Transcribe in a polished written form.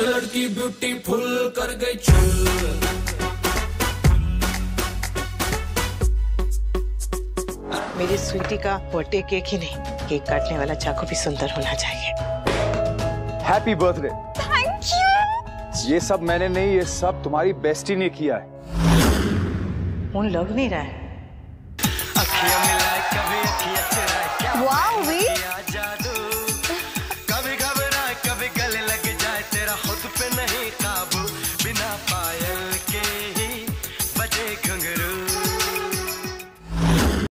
लड़की ब्यूटीफुल कर गई चुल। मेरी स्वीटी का बर्थडे केक ही नहीं, केक काटने वाला चाकू भी सुंदर होना चाहिए। Happy birthday. Thank you. ये सब मैंने नहीं, ये सब तुम्हारी बेस्टी ने किया है। उन लग नहीं रहा है। वाओ